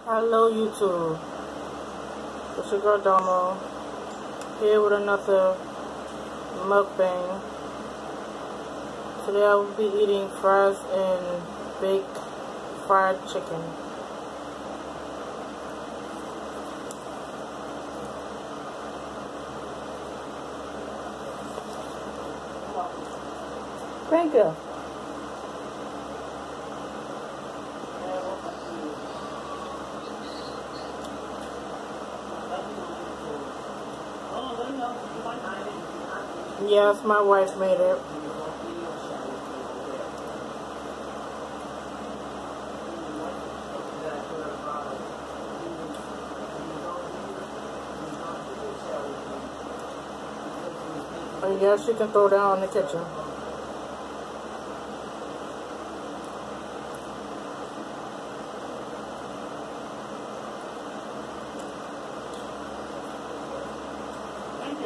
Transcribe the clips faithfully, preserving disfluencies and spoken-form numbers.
Hello YouTube, it's your girl Domo, here with another mukbang. Today I will be eating fries and baked fried chicken. Thank you. Yes, my wife made it. And yes, you can throw down in the kitchen. Thank you.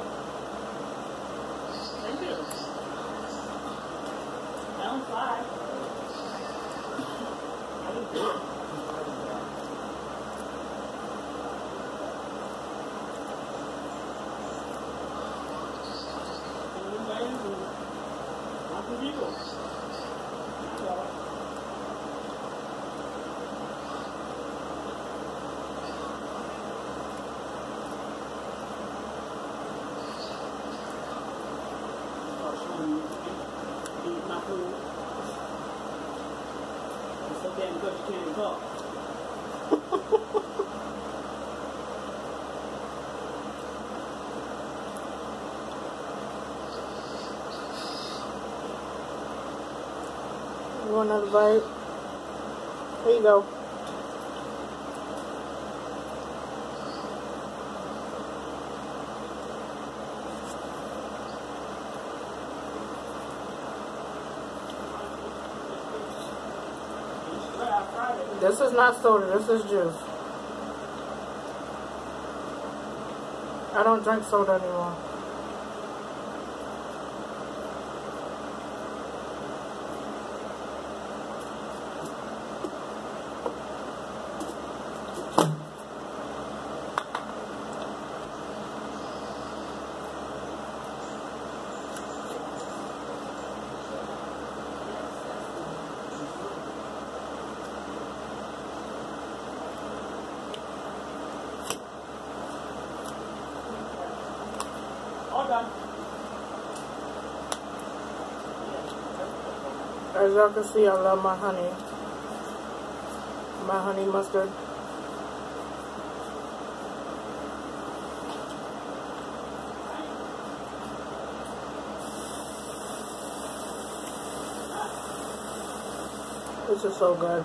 Thank you. Down five. Thank you. Eat my food. It's so damn good you can't talk. You want another bite? Here you go. This is not soda, this is juice. I don't drink soda anymore. All done. As y'all can see, I love my honey. My honey mustard. This is so good.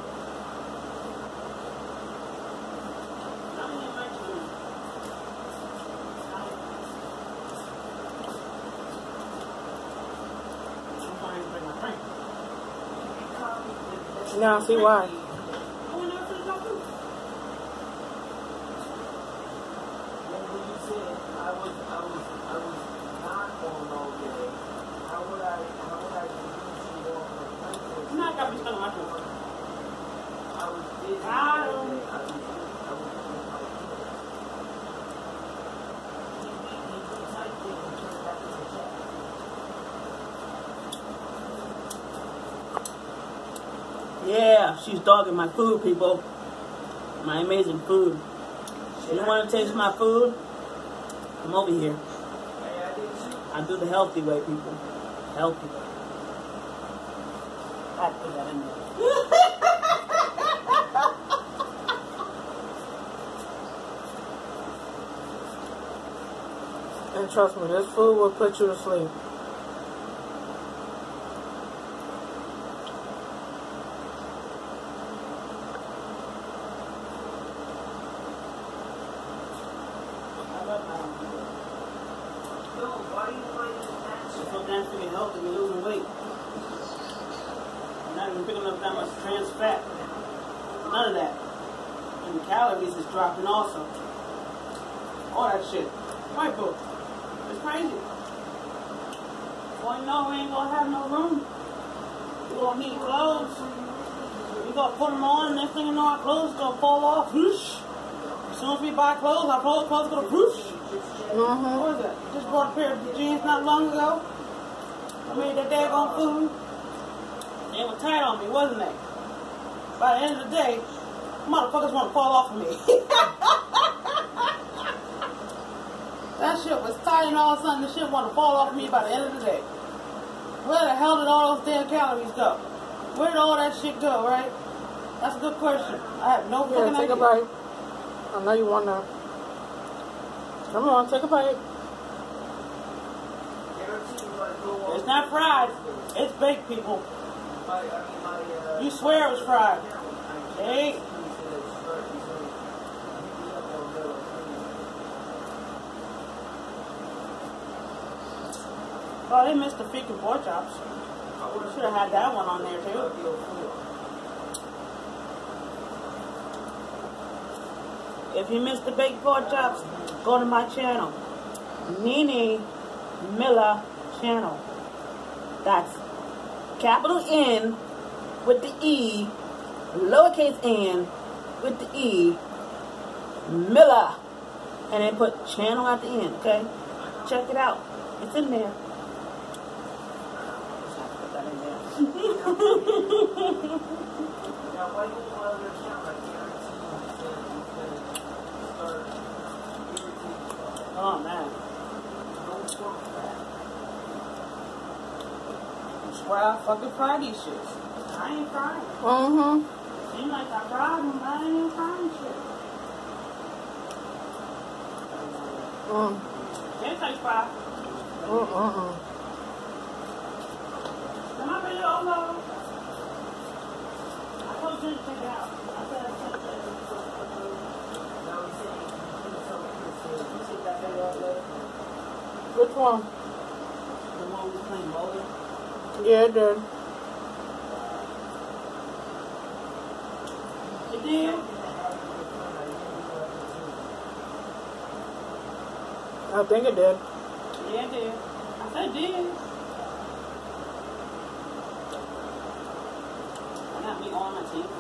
Now see why. Yeah, she's dogging my food, people. My amazing food. You want to taste my food? Come over here. I do the healthy way, people. Healthy. I put that in there. And trust me, this food will put you to sleep. It's so damn freaking healthy, we're losing weight. I'm not even picking up that much trans fat. None of that. And the calories is dropping also. All that shit. White book. It's crazy. Well, you know, we ain't gonna have no room. We gonna need clothes. We We gonna put them on, and next thing you know, our clothes gonna fall off. Whoosh. As soon as we buy clothes, our clothes, clothes gonna whoosh. Mm-hmm. What is that? Just bought a pair of jeans not long ago. I made that daggone food. They were tight on me, wasn't they? By the end of the day, motherfuckers want to fall off of me. That shit was tight, and all of a sudden the shit want to fall off of me by the end of the day. Where the hell did all those damn calories go? Where did all that shit go, right? That's a good question. I have no fucking Yeah, take idea. a bite. I know you want that. Come on, take a bite. It's not fried. It's baked, people. You swear it was fried. Hey. Oh, they missed the freaking pork chops. Should have had that one on there too. If you missed the baked pork chops, go to my channel, Nene Miller channel. That's capital N with the E, lowercase n with the E, Miller, and then put channel at the end. Okay, check it out. It's in there. Put that in there. Oh man. I swear I fucking fry these shits. I ain't frying. Mm-hmm. Seems like I fried them, but I ain't even frying shit. Mm. Tastes like fry. Mm-mm-mm. Am I really over? I told you to check it out. I said I said that. Which one? The one we playing bowling. Yeah, it did. It did? I think it did. Yeah, it did. I said it did. I got me on my teeth.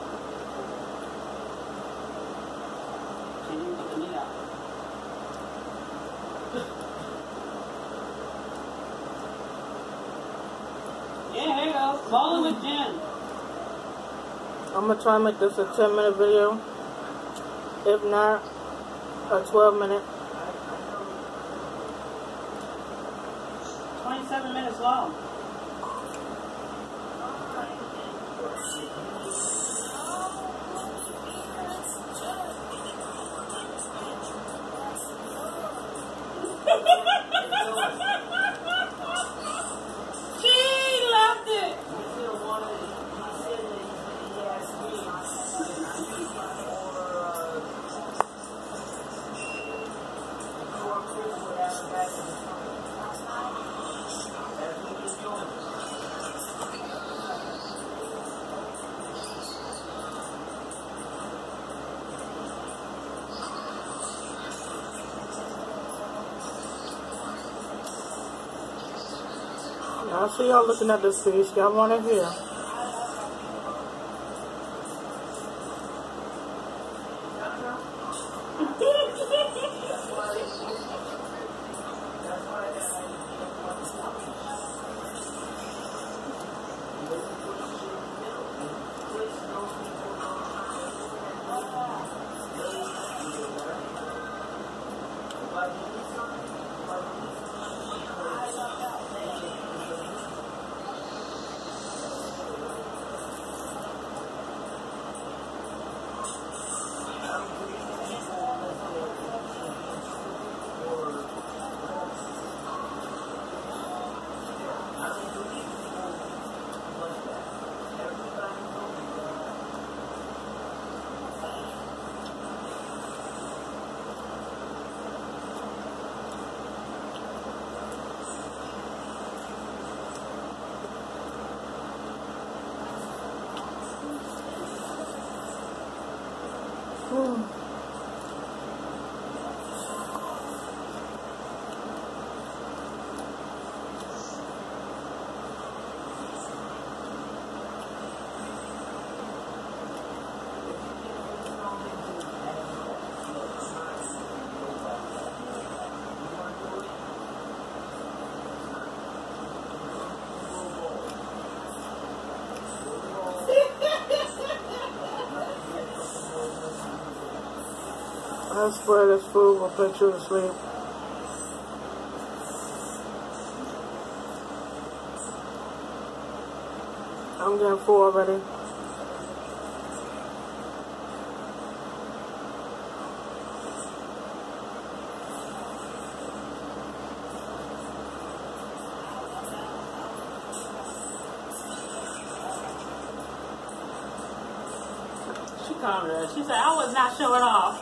Can't even get the meat out. Yeah, there you go. Bowling with Jen. I'm gonna try and make this a ten minute video. If not, a twelve minute. twenty-seven minutes long. She loved it. I see y'all looking at this fish. Y'all want it here. Hmm. I swear this food will put you to sleep. I'm getting full already. She called her. She said, I was not showing off.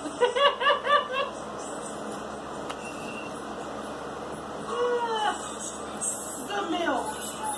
Good meal.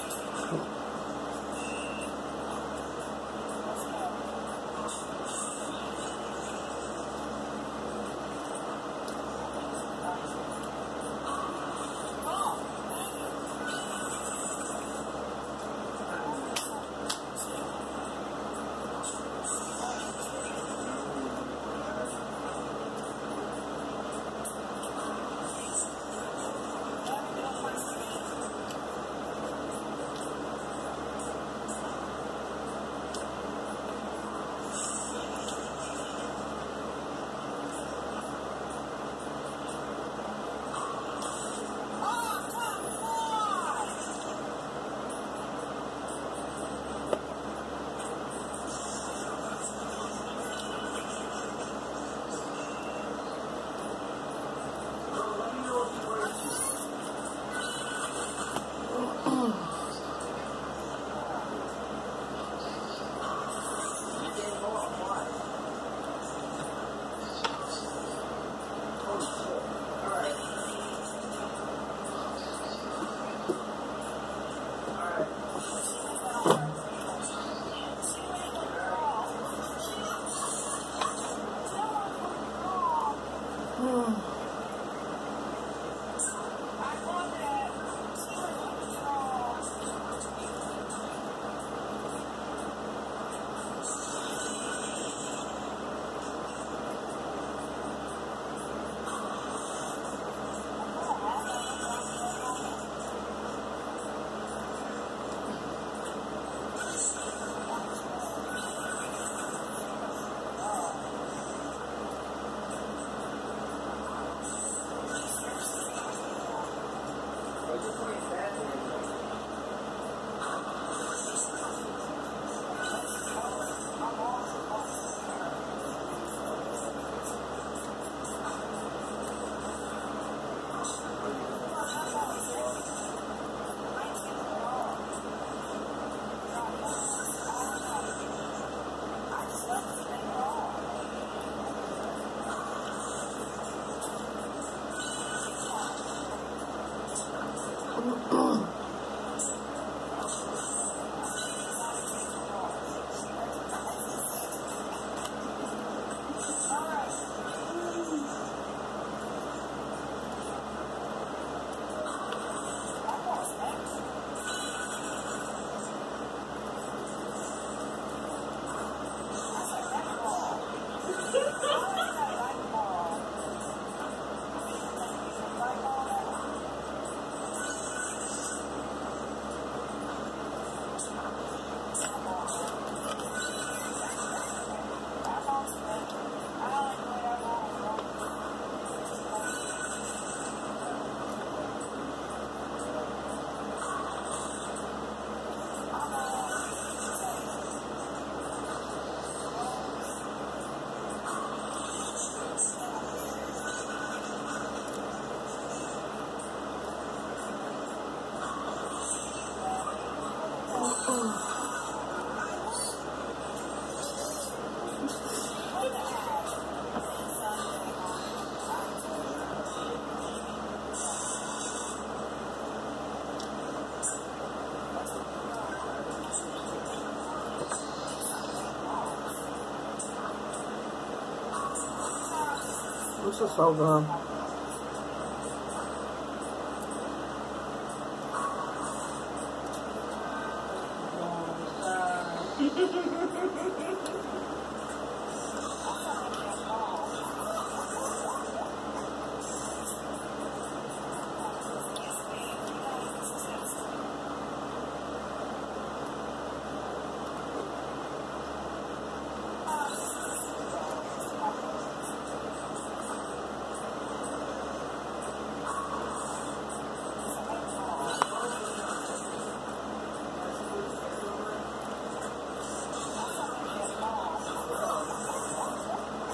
This is so good.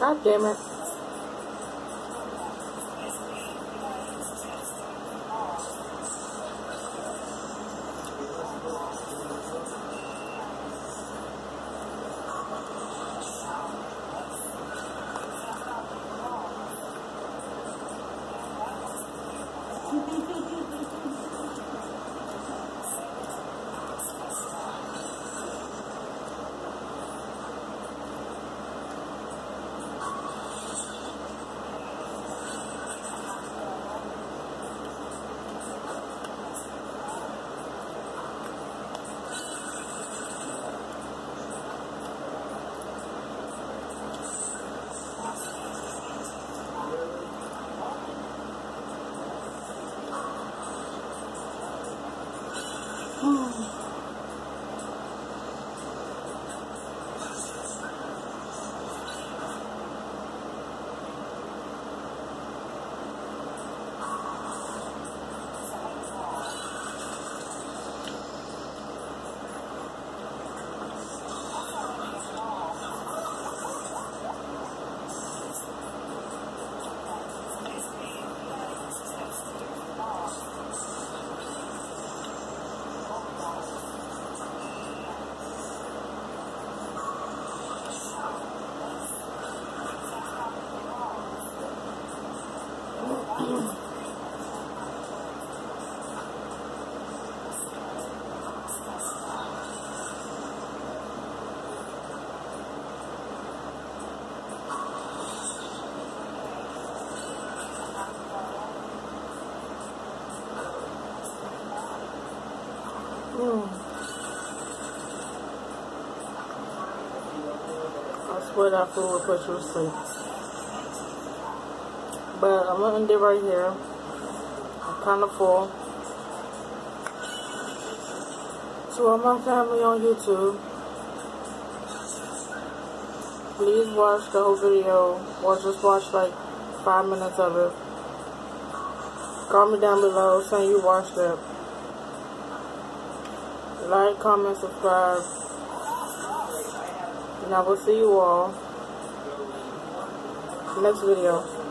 God damn it. Mm. I swear that food will put you to sleep. But I'm gonna end it right here. I'm kind of full. To all my family on YouTube, please watch the whole video or just watch like five minutes of it. Comment down below saying you watched it. Like, comment, subscribe. And I will see you all next video.